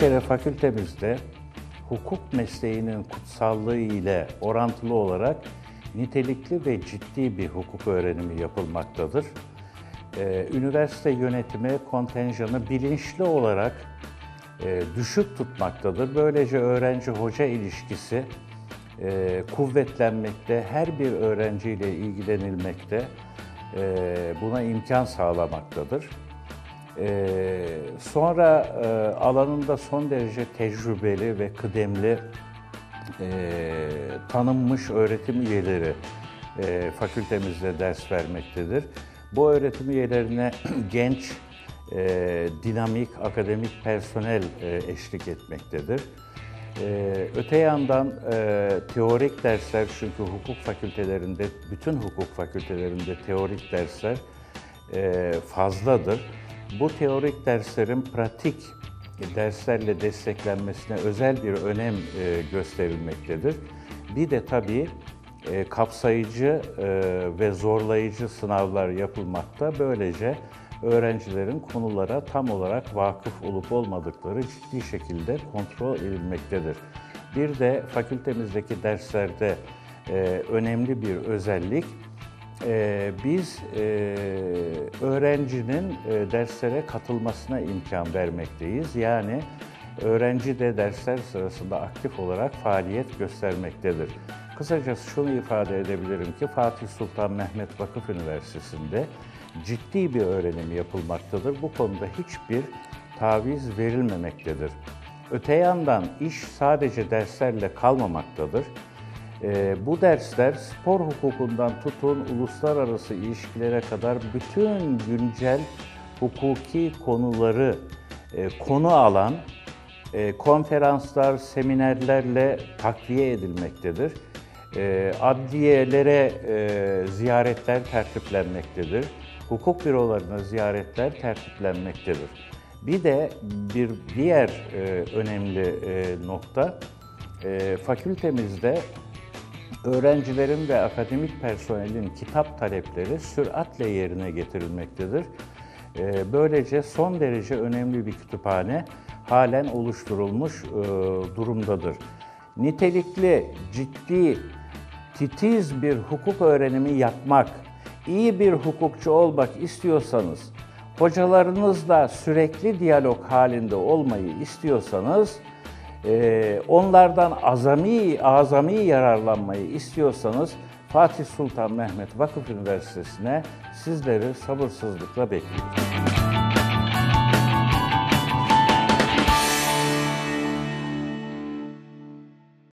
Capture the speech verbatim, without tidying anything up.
kere fakültemizde hukuk mesleğinin kutsallığı ile orantılı olarak nitelikli ve ciddi bir hukuk öğrenimi yapılmaktadır. Ee, üniversite yönetimi kontenjanı bilinçli olarak e, düşük tutmaktadır. Böylece öğrenci-hoca ilişkisi e, kuvvetlenmekte, her bir öğrenciyle ilgilenilmekte, e, buna imkan sağlamaktadır. Ee, sonra e, alanında son derece tecrübeli ve kıdemli e, tanınmış öğretim üyeleri e, fakültemizde ders vermektedir. Bu öğretim üyelerine genç, e, dinamik, akademik personel e, eşlik etmektedir. E, öte yandan e, teorik dersler, çünkü hukuk fakültelerinde, bütün hukuk fakültelerinde teorik dersler e, fazladır. Bu teorik derslerin pratik derslerle desteklenmesine özel bir önem gösterilmektedir. Bir de tabii kapsayıcı ve zorlayıcı sınavlar yapılmakta. Böylece öğrencilerin konulara tam olarak vakıf olup olmadıkları ciddi şekilde kontrol edilmektedir. Bir de fakültemizdeki derslerde önemli bir özellik, Ee, biz e, öğrencinin e, derslere katılmasına imkan vermekteyiz. Yani öğrenci de dersler sırasında aktif olarak faaliyet göstermektedir. Kısacası şunu ifade edebilirim ki Fatih Sultan Mehmet Vakıf Üniversitesi'nde ciddi bir öğrenim yapılmaktadır. Bu konuda hiçbir taviz verilmemektedir. Öte yandan iş sadece derslerle kalmamaktadır. E, bu dersler spor hukukundan tutun uluslararası ilişkilere kadar bütün güncel hukuki konuları e, konu alan e, konferanslar, seminerlerle takviye edilmektedir. E, adliyelere e, ziyaretler tertiplenmektedir. Hukuk bürolarına ziyaretler tertiplenmektedir. Bir de bir diğer e, önemli e, nokta, e, fakültemizde öğrencilerin ve akademik personelin kitap talepleri süratle yerine getirilmektedir. Böylece son derece önemli bir kütüphane halen oluşturulmuş durumdadır. Nitelikli, ciddi, titiz bir hukuk öğrenimi yapmak, iyi bir hukukçu olmak istiyorsanız, hocalarınızla sürekli diyalog halinde olmayı istiyorsanız, Ee, onlardan azami, azami yararlanmayı istiyorsanız Fatih Sultan Mehmet Vakıf Üniversitesi'ne sizleri sabırsızlıkla bekliyoruz.